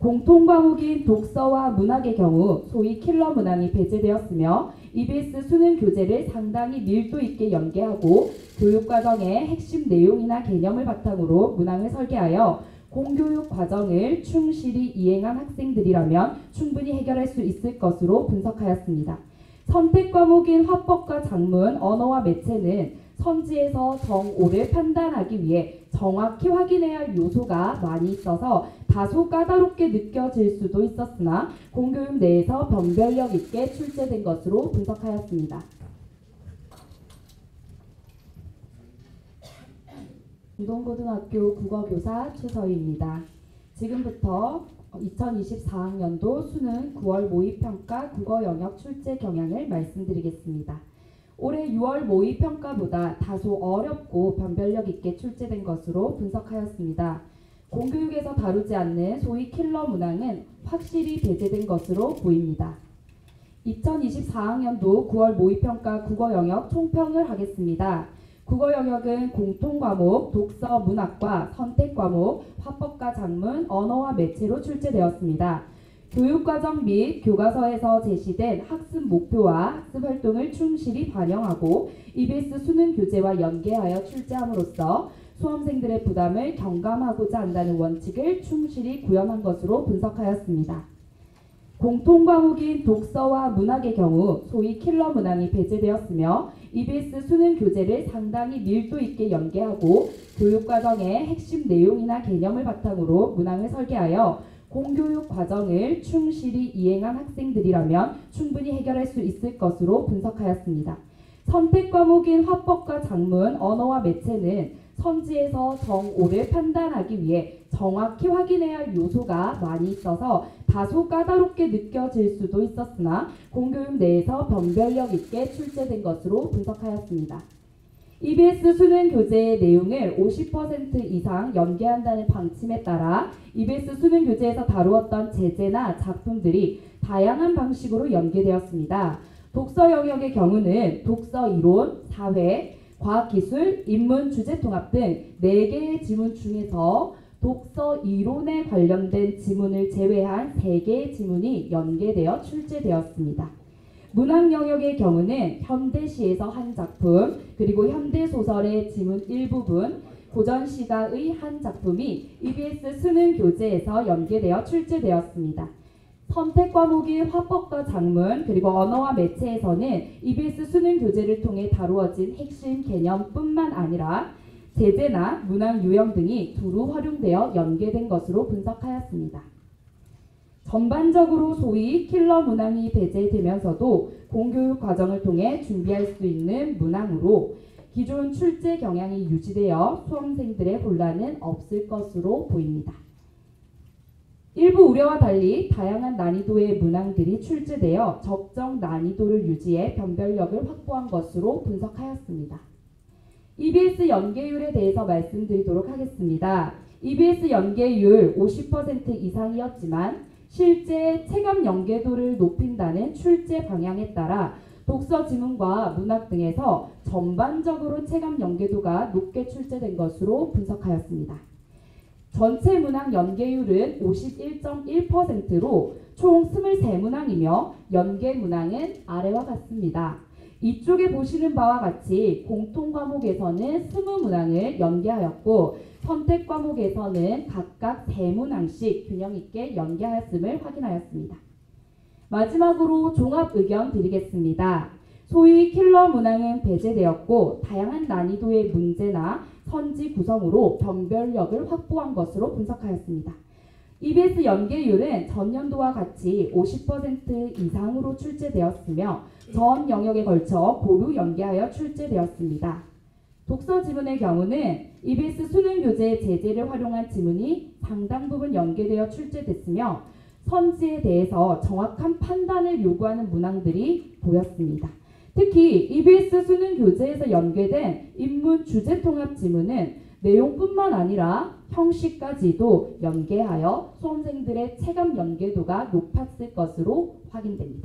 공통과목인 독서와 문학의 경우 소위 킬러 문항이 배제되었으며 EBS 수능 교재를 상당히 밀도 있게 연계하고 교육과정의 핵심 내용이나 개념을 바탕으로 문항을 설계하여 공교육 과정을 충실히 이행한 학생들이라면 충분히 해결할 수 있을 것으로 분석하였습니다. 선택 과목인 화법과 작문, 언어와 매체는 선지에서 정오를 판단하기 위해 정확히 확인해야 할 요소가 많이 있어서 다소 까다롭게 느껴질 수도 있었으나 공교육 내에서 변별력 있게 출제된 것으로 분석하였습니다. 운동고등학교 국어교사 최서희입니다. 지금부터 2024학년도 수능 9월 모의평가 국어 영역 출제 경향을 말씀드리겠습니다. 올해 6월 모의평가보다 다소 어렵고 변별력 있게 출제된 것으로 분석하였습니다. 공교육에서 다루지 않는 소위 킬러 문항은 확실히 배제된 것으로 보입니다. 2024학년도 9월 모의평가 국어 영역 총평을 하겠습니다. 국어 영역은 공통과목, 독서, 문학과 선택과목, 화법과 작문, 언어와 매체로 출제되었습니다. 교육과정 및 교과서에서 제시된 학습 목표와 학습 활동을 충실히 반영하고 EBS 수능 교재와 연계하여 출제함으로써 수험생들의 부담을 경감하고자 한다는 원칙을 충실히 구현한 것으로 분석하였습니다. 공통과목인 독서와 문학의 경우 소위 킬러 문항이 배제되었으며 EBS 수능 교재를 상당히 밀도 있게 연계하고 교육과정의 핵심 내용이나 개념을 바탕으로 문항을 설계하여 공교육 과정을 충실히 이행한 학생들이라면 충분히 해결할 수 있을 것으로 분석하였습니다. 선택 과목인 화법과 작문, 언어와 매체는 선지에서 정오를 판단하기 위해 정확히 확인해야 할 요소가 많이 있어서 다소 까다롭게 느껴질 수도 있었으나 공교육 내에서 변별력 있게 출제된 것으로 분석하였습니다. EBS 수능 교재의 내용을 50% 이상 연계한다는 방침에 따라 EBS 수능 교재에서 다루었던 제재나 작품들이 다양한 방식으로 연계되었습니다. 독서 영역의 경우는 독서 이론, 사회, 과학기술, 인문, 주제통합 등 4개의 지문 중에서 독서 이론에 관련된 지문을 제외한 3개의 지문이 연계되어 출제되었습니다. 문학 영역의 경우는 현대시에서 한 작품, 그리고 현대소설의 지문 일부분, 고전시가의 한 작품이 EBS 수능 교재에서 연계되어 출제되었습니다. 선택 과목인 화법과 작문, 그리고 언어와 매체에서는 EBS 수능 교재를 통해 다루어진 핵심 개념뿐만 아니라 제재나 문학 유형 등이 두루 활용되어 연계된 것으로 분석하였습니다. 전반적으로 소위 킬러 문항이 배제되면서도 공교육 과정을 통해 준비할 수 있는 문항으로 기존 출제 경향이 유지되어 수험생들의 혼란은 없을 것으로 보입니다. 일부 우려와 달리 다양한 난이도의 문항들이 출제되어 적정 난이도를 유지해 변별력을 확보한 것으로 분석하였습니다. EBS 연계율에 대해서 말씀드리도록 하겠습니다. EBS 연계율 50% 이상이었지만 실제 체감 연계도를 높인다는 출제 방향에 따라 독서 지문과 문학 등에서 전반적으로 체감 연계도가 높게 출제된 것으로 분석하였습니다. 전체 문항 연계율은 51.1%로 총 23문항이며 연계 문항은 아래와 같습니다. 이쪽에 보시는 바와 같이 공통 과목에서는 20문항을 연계하였고 선택 과목에서는 각각 3문항씩 균형 있게 연계하였음을 확인하였습니다. 마지막으로 종합 의견 드리겠습니다. 소위 킬러 문항은 배제되었고 다양한 난이도의 문제나 선지 구성으로 변별력을 확보한 것으로 분석하였습니다. EBS 연계율은 전년도와 같이 50% 이상으로 출제되었으며 전 영역에 걸쳐 고루 연계하여 출제되었습니다. 독서 지문의 경우는 EBS 수능 교재의 제재를 활용한 지문이 상당 부분 연계되어 출제됐으며 선지에 대해서 정확한 판단을 요구하는 문항들이 보였습니다. 특히 EBS 수능 교재에서 연계된 인문 주제통합 지문은 내용뿐만 아니라 형식까지도 연계하여 수험생들의 체감 연계도가 높았을 것으로 확인됩니다.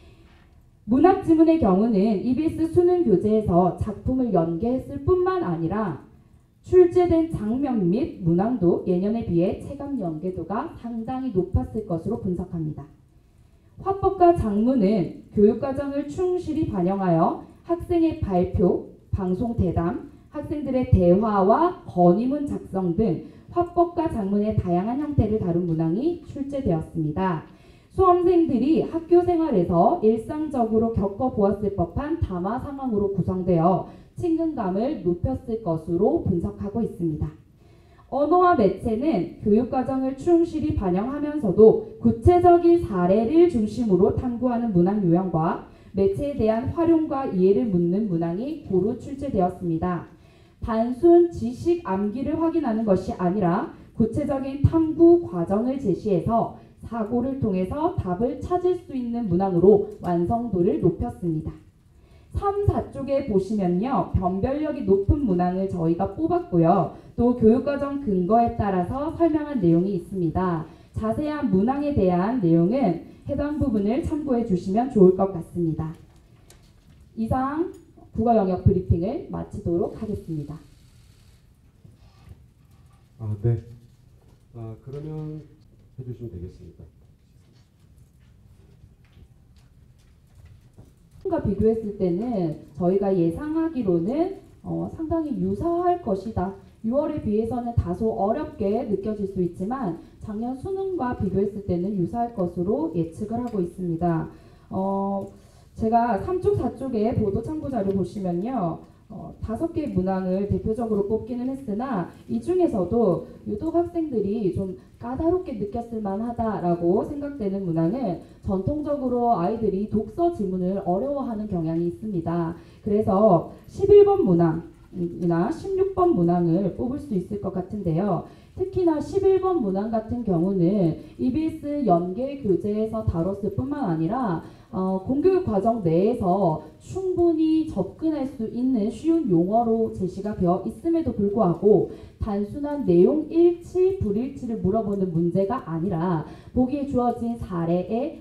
문학 지문의 경우는 EBS 수능 교재에서 작품을 연계했을 뿐만 아니라 출제된 장면 및 문항도 예년에 비해 체감 연계도가 상당히 높았을 것으로 분석합니다. 화법과 장문은 교육과정을 충실히 반영하여 학생의 발표, 방송 대담, 학생들의 대화와 건의문 작성 등 화법과 장문의 다양한 형태를 다룬 문항이 출제되었습니다. 수험생들이 학교 생활에서 일상적으로 겪어보았을 법한 담화 상황으로 구성되어 친근감을 높였을 것으로 분석하고 있습니다. 언어와 매체는 교육과정을 충실히 반영하면서도 구체적인 사례를 중심으로 탐구하는 문항 요약과 매체에 대한 활용과 이해를 묻는 문항이 고루 출제되었습니다. 단순 지식 암기를 확인하는 것이 아니라 구체적인 탐구 과정을 제시해서 사고를 통해서 답을 찾을 수 있는 문항으로 완성도를 높였습니다. 3, 4쪽에 보시면요. 변별력이 높은 문항을 저희가 뽑았고요. 또 교육과정 근거에 따라서 설명한 내용이 있습니다. 자세한 문항에 대한 내용은 해당 부분을 참고해 주시면 좋을 것 같습니다. 이상 국어 영역 브리핑을 마치도록 하겠습니다. 네. 그러면 해주시면 되겠습니다. 과 비교했을 때는 저희가 예상하기로는 상당히 유사할 것이다. 6월에 비해서는 다소 어렵게 느껴질 수 있지만 작년 수능과 비교했을 때는 유사할 것으로 예측을 하고 있습니다. 제가 3쪽, 4쪽의 보도 참고 자료 보시면요. 5개의 문항을 대표적으로 뽑기는 했으나 이 중에서도 유독 학생들이 좀 까다롭게 느꼈을 만하다라고 생각되는 문항은 전통적으로 아이들이 독서 지문을 어려워하는 경향이 있습니다. 그래서 11번 문항이나 16번 문항을 뽑을 수 있을 것 같은데요. 특히나 11번 문항 같은 경우는 EBS 연계 교재에서 다뤘을 뿐만 아니라 공교육 과정 내에서 충분히 접근할 수 있는 쉬운 용어로 제시가 되어 있음에도 불구하고 단순한 내용 일치, 불일치를 물어보는 문제가 아니라 보기에 주어진 사례에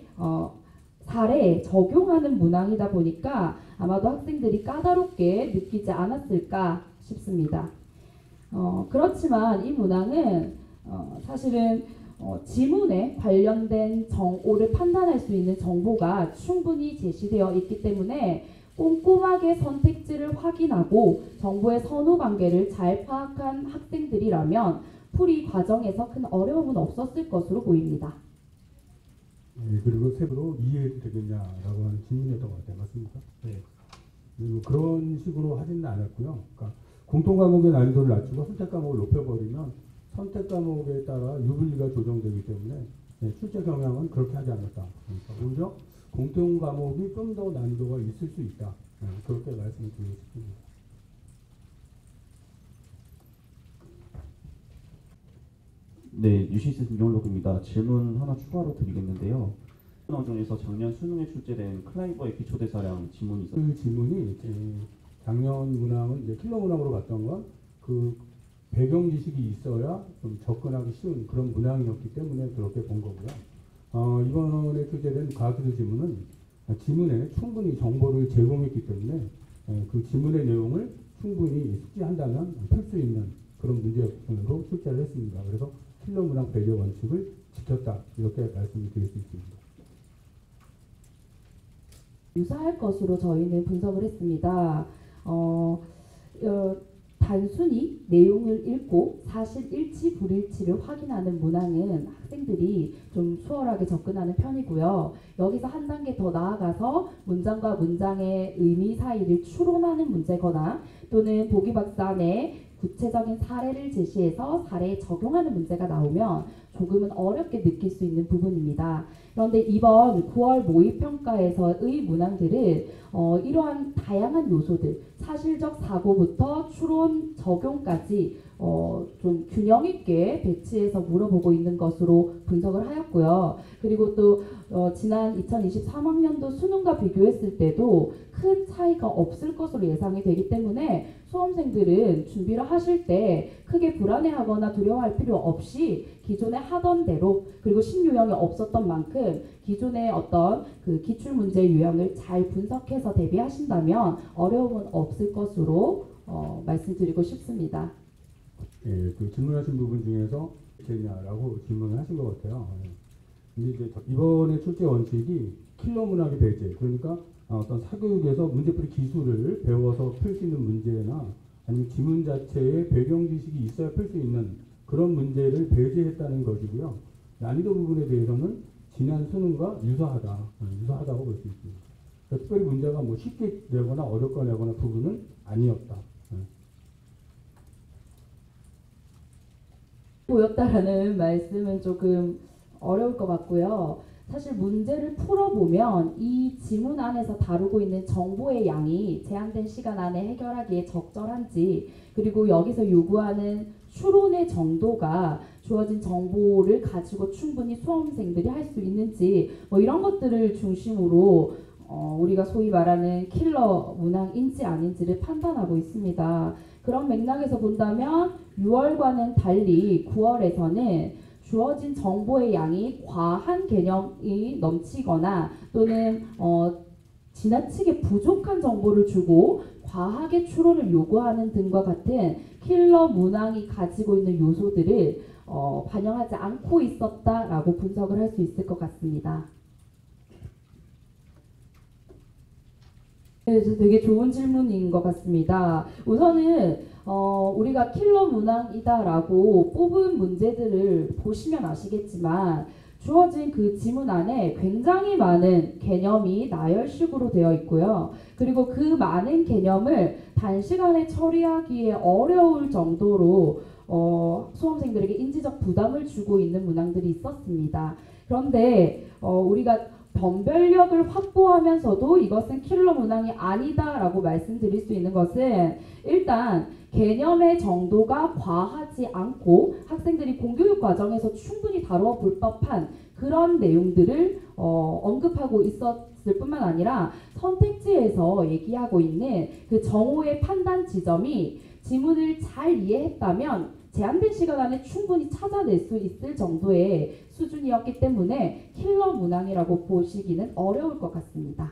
적용하는 문항이다 보니까 아마도 학생들이 까다롭게 느끼지 않았을까 싶습니다. 그렇지만 이 문항은 사실은 지문에 관련된 정오를 판단할 수 있는 정보가 충분히 제시되어 있기 때문에 꼼꼼하게 선택지를 확인하고 정보의 선후 관계를 잘 파악한 학생들이라면 풀이 과정에서 큰 어려움은 없었을 것으로 보입니다. 네, 그리고 세부로 이해되겠냐라고 하는 질문이었던 것 같아요. 맞습니까? 네. 그리고 그런 식으로 하지는 않았고요. 그러니까 공통 과목의 난이도를 낮추고 선택 과목을 높여버리면 선택 과목에 따라 유불리가 조정되기 때문에 출제 경향은 그렇게 하지 않았다. 그러니까 오히려 공통 과목이 좀 더 난이도가 있을 수 있다. 그렇게 말씀을 드리고 싶습니다. 네, 유시스 김용록입니다. 질문 하나 추가로 드리겠는데요. 수능 중에서 작년 수능에 출제된 클라이버의 기초대사량 지문이 있었습니다. 그 질문이 작년 문항은 이제 킬러 문항으로 갔던 건 그 배경 지식이 있어야 좀 접근하기 쉬운 그런 문항이었기 때문에 그렇게 본 거고요. 이번에 출제된 과학기술 지문은 지문에 충분히 정보를 제공했기 때문에 그 지문의 내용을 충분히 숙지한다면 풀 수 있는 그런 문제로 출제를 했습니다. 그래서 킬러 문항 배제 원칙을 지켰다. 이렇게 말씀을 드릴 수 있습니다. 유사할 것으로 저희는 분석을 했습니다. 단순히 내용을 읽고 사실 일치 불일치를 확인하는 문항은 학생들이 좀 수월하게 접근하는 편이고요. 여기서 한 단계 더 나아가서 문장과 문장의 의미 사이를 추론하는 문제거나 또는 보기 박사 내 구체적인 사례를 제시해서 사례에 적용하는 문제가 나오면 조금은 어렵게 느낄 수 있는 부분입니다. 그런데 이번 9월 모의평가에서의 문항들은 이러한 다양한 요소들, 사실적 사고부터 추론, 적용까지 좀 균형 있게 배치해서 물어보고 있는 것으로 분석을 하였고요. 그리고 또 지난 2023학년도 수능과 비교했을 때도 큰 차이가 없을 것으로 예상이 되기 때문에 수험생들은 준비를 하실 때 크게 불안해하거나 두려워할 필요 없이 기존에 하던 대로 그리고 신유형이 없었던 만큼 기존의 어떤 그 기출문제 유형을 잘 분석해서 대비하신다면 어려움은 없을 것으로 말씀드리고 싶습니다. 예, 그 질문하신 부분 중에서 되냐라고 질문을 하신 것 같아요. 예. 근데 이제 이번에 출제 원칙이 킬러 문학의 배제, 그러니까 어떤 사교육에서 문제풀이 기술을 배워서 풀 수 있는 문제나 아니면 지문 자체에 배경 지식이 있어야 풀 수 있는 그런 문제를 배제했다는 것이고요. 난이도 부분에 대해서는 지난 수능과 유사하다고 볼 수 있습니다. 그러니까 특별히 문제가 뭐 쉽게 내거나 어렵게 내거나 부분은 아니었다. 보였다라는 말씀은 조금 어려울 것 같고요. 사실 문제를 풀어보면 이 지문 안에서 다루고 있는 정보의 양이 제한된 시간 안에 해결하기에 적절한지, 그리고 여기서 요구하는 추론의 정도가 주어진 정보를 가지고 충분히 수험생들이 할 수 있는지, 뭐 이런 것들을 중심으로 우리가 소위 말하는 킬러 문항인지 아닌지를 판단하고 있습니다. 그런 맥락에서 본다면 6월과는 달리 9월에서는 주어진 정보의 양이 과한 개념이 넘치거나 또는 지나치게 부족한 정보를 주고 과하게 추론을 요구하는 등과 같은 킬러 문항이 가지고 있는 요소들을 반영하지 않고 있었다라고 분석을 할 수 있을 것 같습니다. 그래서 되게 좋은 질문인 것 같습니다. 우선은 우리가 킬러 문항이다라고 뽑은 문제들을 보시면 아시겠지만 주어진 그 지문 안에 굉장히 많은 개념이 나열식으로 되어 있고요. 그리고 그 많은 개념을 단시간에 처리하기에 어려울 정도로 수험생들에게 인지적 부담을 주고 있는 문항들이 있었습니다. 그런데 우리가 변별력을 확보하면서도 이것은 킬러 문항이 아니다라고 말씀드릴 수 있는 것은, 일단 개념의 정도가 과하지 않고 학생들이 공교육 과정에서 충분히 다루어 볼 법한 그런 내용들을 언급하고 있었을 뿐만 아니라 선택지에서 얘기하고 있는 그 정오의 판단 지점이 지문을 잘 이해했다면 제한된 시간 안에 충분히 찾아낼 수 있을 정도의 수준이었기 때문에 킬러 문항이라고 보시기는 어려울 것 같습니다.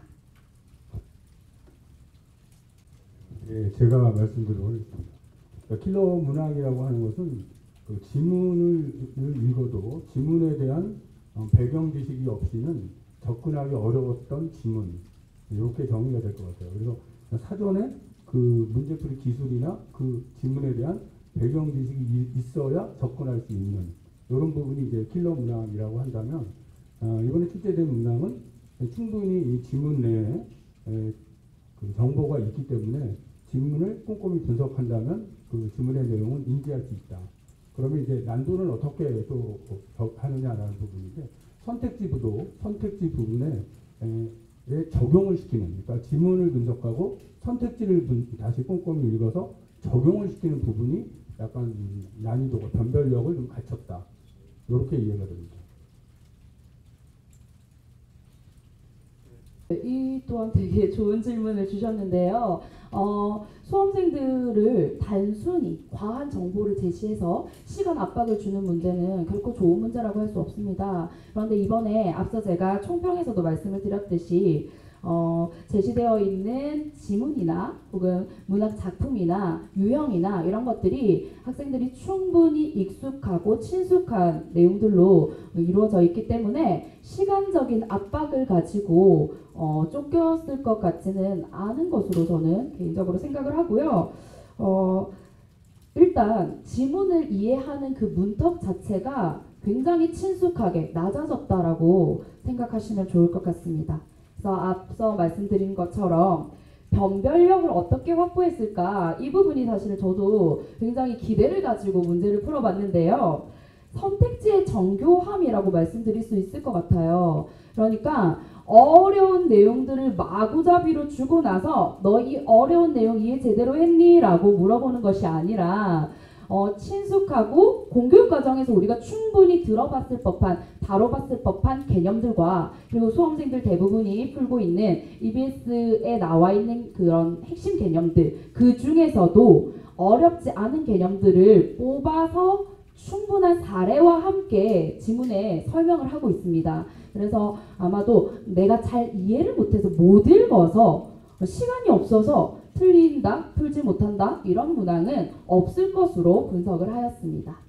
예, 제가 말씀드리도록 하겠습니다. 그러니까 킬러 문항이라고 하는 것은 그 지문을 읽어도 지문에 대한 배경 지식이 없이는 접근하기 어려웠던 지문, 이렇게 정의가 될 것 같아요. 그래서 사전에 그 문제풀이 기술이나 그 지문에 대한 배경 지식이 있어야 접근할 수 있는 이런 부분이 이제 킬러 문항이라고 한다면, 이번에 출제된 문항은 충분히 이 지문 내에 그 정보가 있기 때문에 지문을 꼼꼼히 분석한다면 그 지문의 내용은 인지할 수 있다. 그러면 이제 난도는 어떻게 또 하느냐라는 부분인데, 선택지 부분에 적용을 시키는, 그러니까 지문을 분석하고 선택지를 다시 꼼꼼히 읽어서 적용을 시키는 부분이 약간 난이도가 변별력을 좀 갖췄다. 이렇게 이해가 됩니다. 이 또한 되게 좋은 질문을 주셨는데요. 수험생들을 단순히 과한 정보를 제시해서 시간 압박을 주는 문제는 결코 좋은 문제라고 할 수 없습니다. 그런데 이번에 앞서 제가 총평에서도 말씀을 드렸듯이 제시되어 있는 지문이나 혹은 문학 작품이나 유형이나 이런 것들이 학생들이 충분히 익숙하고 친숙한 내용들로 이루어져 있기 때문에 시간적인 압박을 가지고 쫓겼을 것 같지는 않은 것으로 저는 개인적으로 생각을 하고요. 일단 지문을 이해하는 그 문턱 자체가 굉장히 친숙하게 낮아졌다라고 생각하시면 좋을 것 같습니다. 그래서 앞서 말씀드린 것처럼 변별력을 어떻게 확보했을까, 이 부분이 사실 저도 굉장히 기대를 가지고 문제를 풀어봤는데요. 선택지의 정교함이라고 말씀드릴 수 있을 것 같아요. 그러니까 어려운 내용들을 마구잡이로 주고 나서 너 이 어려운 내용 이해 제대로 했니? 라고 물어보는 것이 아니라 친숙하고 공교육 과정에서 우리가 충분히 들어봤을 법한, 다뤄봤을 법한 개념들과, 그리고 수험생들 대부분이 풀고 있는 EBS에 나와 있는 그런 핵심 개념들, 그 중에서도 어렵지 않은 개념들을 뽑아서 충분한 사례와 함께 지문에 설명을 하고 있습니다. 그래서 아마도 내가 잘 이해를 못해서 못 읽어서 시간이 없어서 틀린다, 풀지 못한다 이런 문항은 없을 것으로 분석을 하였습니다.